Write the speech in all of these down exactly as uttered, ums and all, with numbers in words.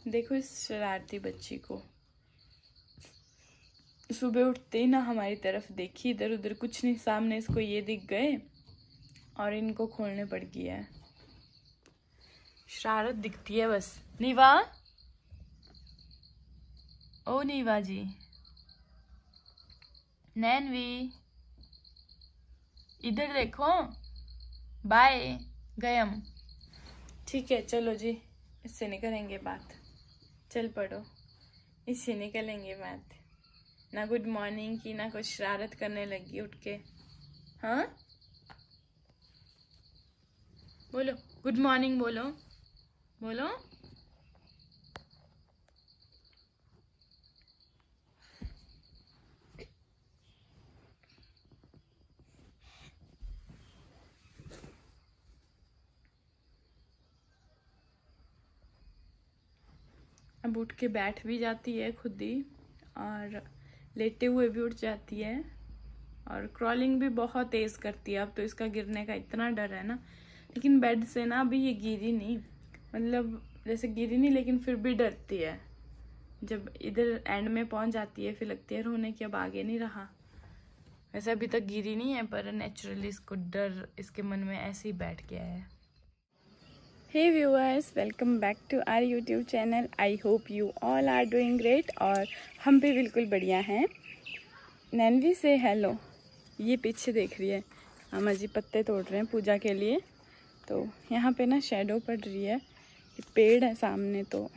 देखो इस शरारती बच्ची को, सुबह उठते ही ना हमारी तरफ देखी, इधर उधर कुछ नहीं, सामने इसको ये दिख गए और इनको खोलने पड़ गया है। शरारत दिखती है बस। नीवा, ओ नीवा जी, नैनवी इधर देखो, बाय, गए हम। ठीक है चलो जी, इससे नहीं करेंगे बात, चल पड़ो, इससे नहीं करेंगे बात। ना गुड मॉर्निंग की, ना कुछ, शरारत करने लगी उठ के। हाँ बोलो गुड मॉर्निंग, बोलो बोलो। अब उठ के बैठ भी जाती है खुद ही, और लेटे हुए भी उठ जाती है, और क्रॉलिंग भी बहुत तेज करती है। अब तो इसका गिरने का इतना डर है ना, लेकिन बेड से ना अभी ये गिरी नहीं, मतलब जैसे गिरी नहीं, लेकिन फिर भी डरती है। जब इधर एंड में पहुंच जाती है फिर लगती है रोने की, अब आगे नहीं रहा। वैसे अभी तक गिरी नहीं है, पर नेचुरली इसको डर इसके मन में ऐसे ही बैठ गया है। Hey viewers, welcome back to our YouTube channel. I hope you all are doing great, और हम भी बिल्कुल बढ़िया हैं। नैनवी से हेलो। ये पीछे देख रही है, मामा जी पत्ते तोड़ रहे हैं पूजा के लिए, तो यहाँ पे ना शैडो पड़ रही है, पेड़ है सामने। तो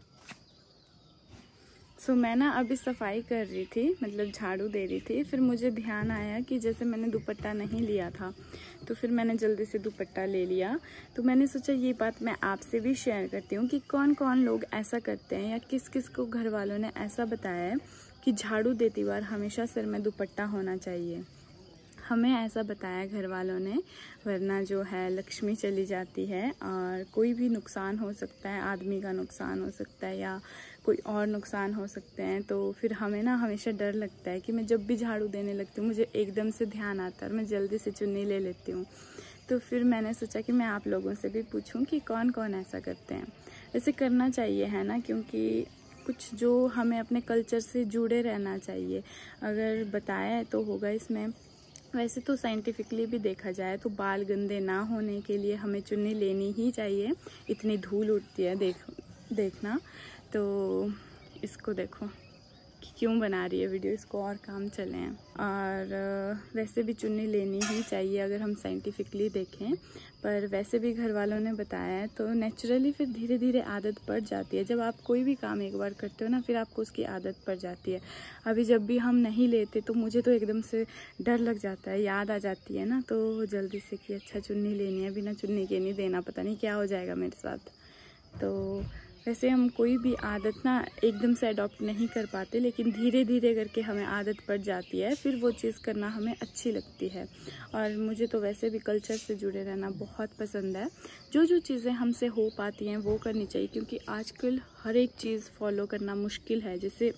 सो so, मैं ना अभी सफाई कर रही थी, मतलब झाड़ू दे रही थी, फिर मुझे ध्यान आया कि जैसे मैंने दुपट्टा नहीं लिया था, तो फिर मैंने जल्दी से दुपट्टा ले लिया। तो मैंने सोचा ये बात मैं आपसे भी शेयर करती हूँ कि कौन कौन लोग ऐसा करते हैं, या किस किस को घर वालों ने ऐसा बताया है कि झाड़ू देती बार हमेशा सिर में दुपट्टा होना चाहिए। हमें ऐसा बताया घर वालों ने, वरना जो है लक्ष्मी चली जाती है और कोई भी नुकसान हो सकता है, आदमी का नुकसान हो सकता है या कोई और नुकसान हो सकते हैं। तो फिर हमें ना हमेशा डर लगता है कि मैं जब भी झाड़ू देने लगती हूँ मुझे एकदम से ध्यान आता है और मैं जल्दी से चुन्नी ले लेती हूँ। तो फिर मैंने सोचा कि मैं आप लोगों से भी पूछूं कि कौन कौन ऐसा करते हैं। ऐसे करना चाहिए है ना, क्योंकि कुछ जो हमें अपने कल्चर से जुड़े रहना चाहिए। अगर बताया है तो होगा इसमें। वैसे तो साइंटिफिकली भी देखा जाए तो बाल गंदे ना होने के लिए हमें चुन्नी लेनी ही चाहिए। इतनी धूल उड़ती है, देख देखना। तो इसको देखो कि क्यों बना रही है वीडियो, इसको और काम चले हैं। और वैसे भी चुन्नी लेनी ही चाहिए अगर हम साइंटिफिकली देखें, पर वैसे भी घर वालों ने बताया है तो नेचुरली फिर धीरे धीरे आदत पड़ जाती है। जब आप कोई भी काम एक बार करते हो ना, फिर आपको उसकी आदत पड़ जाती है। अभी जब भी हम नहीं लेते तो मुझे तो एकदम से डर लग जाता है, याद आ जाती है ना, तो जल्दी से कि अच्छा चुन्नी लेनी है, बिना चुन्नी के नहीं देना, पता नहीं क्या हो जाएगा मेरे साथ। तो वैसे हम कोई भी आदत ना एकदम से अडॉप्ट नहीं कर पाते, लेकिन धीरे धीरे करके हमें आदत पड़ जाती है, फिर वो चीज़ करना हमें अच्छी लगती है। और मुझे तो वैसे भी कल्चर से जुड़े रहना बहुत पसंद है। जो जो चीज़ें हमसे हो पाती हैं वो करनी चाहिए, क्योंकि आजकल हर एक चीज़ फॉलो करना मुश्किल है। जैसे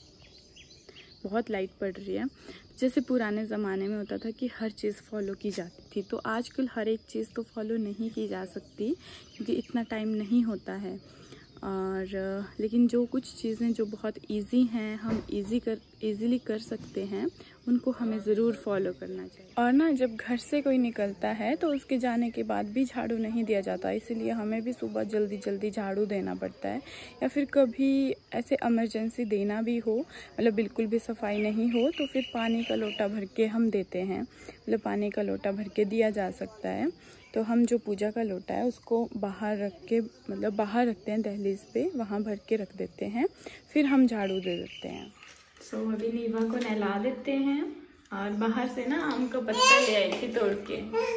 बहुत लाइट पड़ रही है, जैसे पुराने ज़माने में होता था कि हर चीज़ फॉलो की जाती थी, तो आजकल हर एक चीज़ तो फॉलो नहीं की जा सकती, क्योंकि इतना टाइम नहीं होता है। और लेकिन जो कुछ चीज़ें जो बहुत इजी हैं, हम इजी कर इजीली कर सकते हैं, उनको हमें ज़रूर फॉलो करना चाहिए। और ना जब घर से कोई निकलता है तो उसके जाने के बाद भी झाड़ू नहीं दिया जाता, इसीलिए हमें भी सुबह जल्दी जल्दी झाड़ू देना पड़ता है। या फिर कभी ऐसे इमरजेंसी देना भी हो, मतलब बिल्कुल भी सफाई नहीं हो, तो फिर पानी का लोटा भर के हम देते हैं, मतलब पानी का लोटा भर के दिया जा सकता है। तो हम जो पूजा का लोटा है उसको बाहर रख के, मतलब बाहर रखते हैं दहलीज पे, वहाँ भर के रख देते हैं, फिर हम झाड़ू दे देते हैं। सो so, अभी नीवा को नहला देते हैं, और बाहर से ना आम का पत्ता ले आई थी तोड़ के।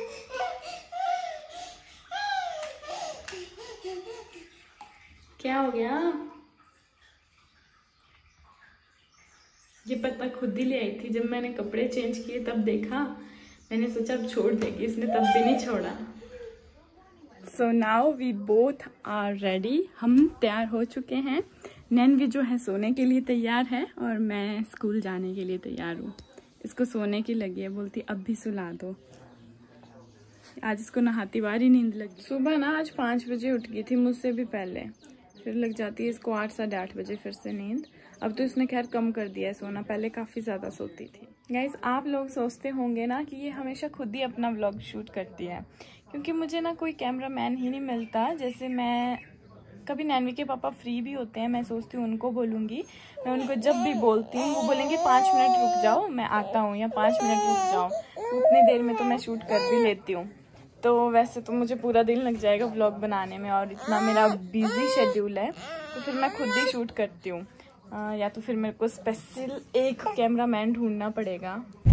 क्या हो गया? ये पत्ता खुद ही ले आई थी, जब मैंने कपड़े चेंज किए तब देखा, मैंने सोचा अब छोड़ देगी, इसने तब भी नहीं छोड़ा। So now we both are ready, हम तैयार हो चुके हैं। नैनवी जो है सोने के लिए तैयार है, और मैं स्कूल जाने के लिए तैयार हूँ। इसको सोने की लगी है, बोलती अब भी सुला दो। आज इसको नहाती बार ही नींद लगी। सुबह ना आज पाँच बजे उठ गई थी, मुझसे भी पहले। फिर लग जाती है इसको आठ साढ़े आठ बजे फिर से नींद। अब तो इसने खैर कम कर दिया है सोना, पहले काफ़ी ज़्यादा सोती थी। गाइस आप लोग सोचते होंगे ना कि ये हमेशा खुद ही अपना व्लॉग शूट करती है, क्योंकि मुझे ना कोई कैमरा मैन ही नहीं मिलता। जैसे मैं कभी नैनवी के पापा फ्री भी होते हैं, मैं सोचती हूँ उनको बोलूँगी, मैं उनको जब भी बोलती हूँ वो बोलेंगे पाँच मिनट रुक जाओ मैं आता हूँ, या पाँच मिनट रुक जाओ, तो उतनी देर में तो मैं शूट कर भी लेती हूँ। तो वैसे तो मुझे पूरा दिन लग जाएगा व्लॉग बनाने में, और इतना मेरा बिजी शेड्यूल है, तो फिर मैं खुद ही शूट करती हूँ, या तो फिर मेरे को स्पेशल एक कैमरा मैन ढूंढना पड़ेगा।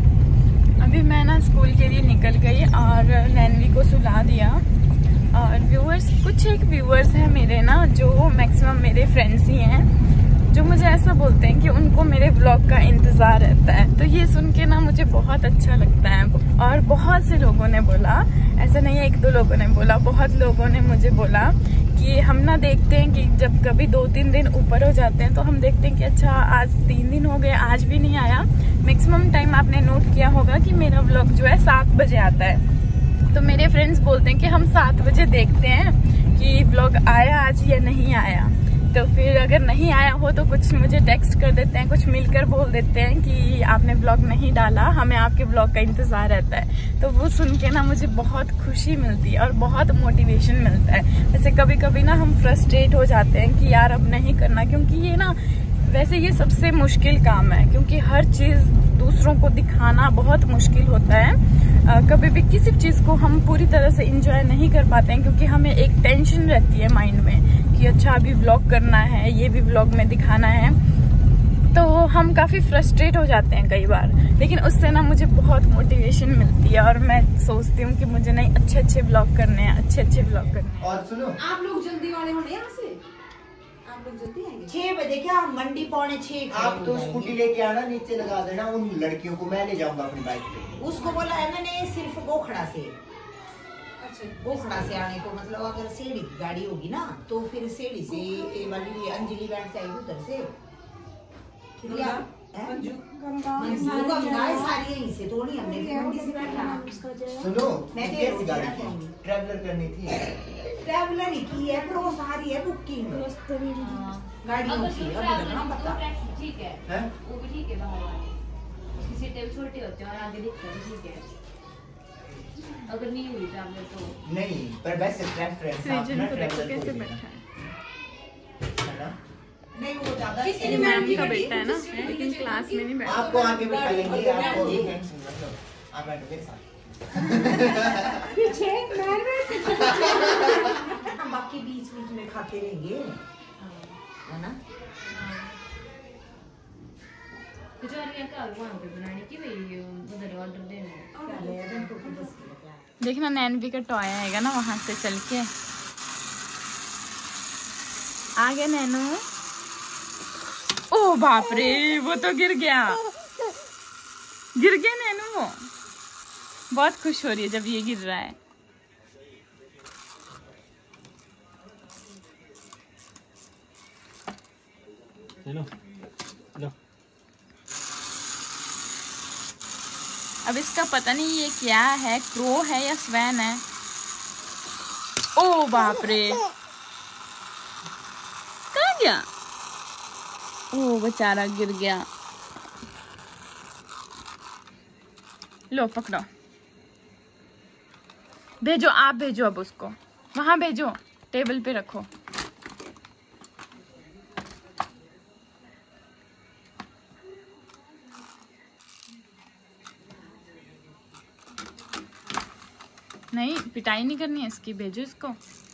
अभी मैं ना स्कूल के लिए निकल गई और नैनवी को सुला दिया। और व्यूअर्स, कुछ एक व्यूअर्स हैं मेरे ना जो मैक्सिमम मेरे फ्रेंड्स ही हैं, जो मुझे ऐसा बोलते हैं कि उनको मेरे व्लॉग का इंतज़ार रहता है। तो ये सुन के ना मुझे बहुत अच्छा लगता है। और बहुत से लोगों ने बोला, ऐसा नहीं है एक दो लोगों ने बोला, बहुत लोगों ने मुझे बोला कि हम ना देखते हैं कि जब कभी दो तीन दिन ऊपर हो जाते हैं तो हम देखते हैं कि अच्छा आज तीन दिन हो गए आज भी नहीं आया। मैक्सिमम टाइम आपने नोट किया होगा कि मेरा व्लॉग जो है सात बजे आता है, तो मेरे फ्रेंड्स बोलते हैं कि हम सात बजे देखते हैं कि व्लॉग आया आज या नहीं आया। तो फिर अगर नहीं आया हो तो कुछ मुझे टेक्स्ट कर देते हैं, कुछ मिलकर बोल देते हैं कि आपने व्लॉग नहीं डाला, हमें आपके व्लॉग का इंतज़ार रहता है। तो वो सुन के ना मुझे बहुत खुशी मिलती है और बहुत मोटिवेशन मिलता है। वैसे कभी कभी ना हम फ्रस्ट्रेट हो जाते हैं कि यार अब नहीं करना, क्योंकि ये ना वैसे ये सबसे मुश्किल काम है, क्योंकि हर चीज़ दूसरों को दिखाना बहुत मुश्किल होता है। आ, कभी भी किसी चीज़ को हम पूरी तरह से इंजॉय नहीं कर पाते हैं, क्योंकि हमें एक टेंशन रहती है माइंड में कि अच्छा अभी व्लॉग करना है, ये भी व्लॉग में दिखाना है, तो हम काफ़ी फ्रस्ट्रेट हो जाते हैं कई बार। लेकिन उससे ना मुझे बहुत मोटिवेशन मिलती है और मैं सोचती हूँ कि मुझे नहीं अच्छे अच्छे व्लॉग करने हैं, अच्छे अच्छे व्लॉग करने हैं। और सुनो, आप लोग जल्दी वाले होने यहाँ से, आप लोग जल्दी आएंगे छह बजे क्या? मंडी पौने छह। आप तो स्कूटी लेके आना, नीचे लगा देना उन लड़कियों को, मैं ले जाऊंगा अपनी बाइक पे। उसको बोला है मैंने सिर्फ गोखड़ा से, अच्छा गोखड़ा से आने को, मतलब अगर सेड़ी की गाड़ी होगी ना तो फिर सेड़ी से ये वाली अंजलि बैठ जाएगी उधर से, सारी यहीं से थोड़ी हमने मंडी से बैठा। सुनो, मैं कैसी गाड़ी की ट्रैवलर करनी थी, ट्रैवलर ही की है, पर वो सारी है बुकिंग गाड़ियों की। अभी लगना पता ठीक है, वो भी ठीक है, उसकी सीटें भी छोटी होती हैं और आगे दिखता है ठीक है। अगर नहीं हुई ट्रैवलर तो नहीं, पर वैसे ट्रैवलर कैसे बैठा है नहीं, वो ज्यादा किसी मैम का बेटा है ना, लेकिन क्लास में नहीं बैठा। आपको आगे बिठा लेंगे, आपको भी टेंशन मत लो, आप बैठो मेरे साथ पीछे हम बाकी बीच बीच में खाते रहेंगे, है ना। देखना नैनवी का टॉय आएगा ना वहां से चल के। आ गए नैनू। ओ बाप रे, वो तो गिर गया, गिर गया नैनू। वो बहुत खुश हो रही है जब ये गिर रहा है। लो, लो। अब इसका पता नहीं ये क्या है, क्रो है या स्वैन है। ओ बाप रे, कहाँ गया? ओ बेचारा गिर गया। लो पकड़ो, भेजो, आप भेजो, अब उसको वहां भेजो, टेबल पे रखो। नहीं, पिटाई नहीं करनी है इसकी, भेजो इसको।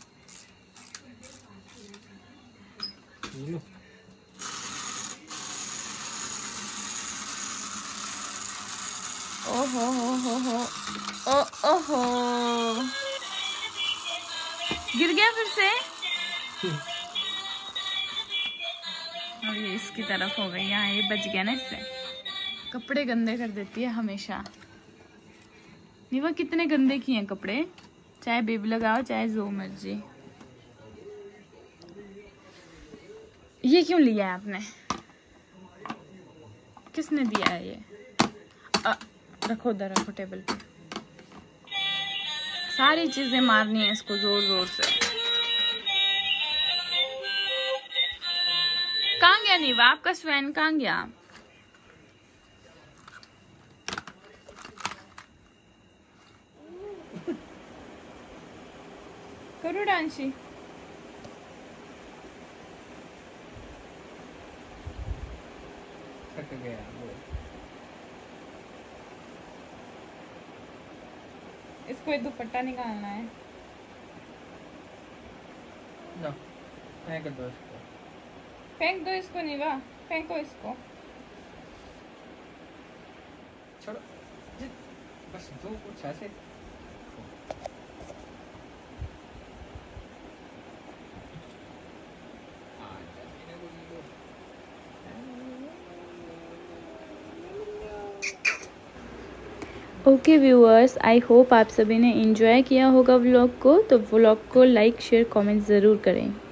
ओहो हो हो हो ओ ओहो, गिर गया फिर से। और ये इसकी तरफ हो गई, यहाँ ये बच गया ना इससे। कपड़े गंदे कर देती है हमेशा। नहीं, वो कितने गंदे किए हैं कपड़े, चाहे बेब लगाओ चाहे जो मर्जी। ये क्यों लिया है आपने, किसने दिया है ये? आ, रखो उधर, रखो टेबल पे। सारी चीजें मारनी है इसको जोर जोर से। कहाँ गया नीवा? आपका स्वैन कहाँ गया? करो डांसी। थक गया वो। इसको एक दुपट्टा निकालना है। लो, फेंक दो इसको। फेंक दो इसको नीवा, फेंको इसको। छोड़ो, बस दो कुछ ऐसे। ओके व्यूअर्स, आई होप आप सभी ने एंजॉय किया होगा व्लॉग को। तो व्लॉग को लाइक शेयर कमेंट ज़रूर करें।